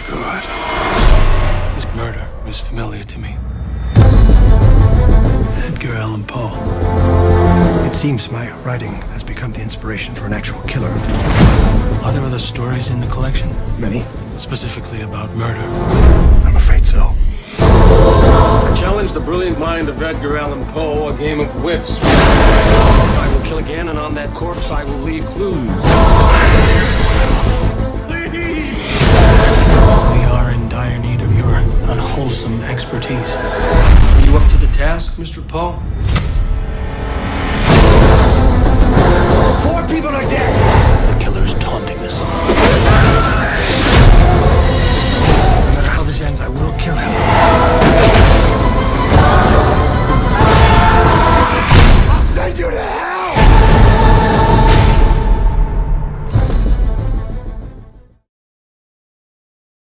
good. This murder is familiar to me. Edgar Allan Poe. It seems my writing has become the inspiration for an actual killer. Are there other stories in the collection? Many? Specifically about murder? I'm afraid so. I challenge the brilliant mind of Edgar Allan Poe, a game of wits. I will kill again, and on that corpse I will leave clues. We are in dire need of your unwholesome expertise. Are you up to the task, Mr. Poe?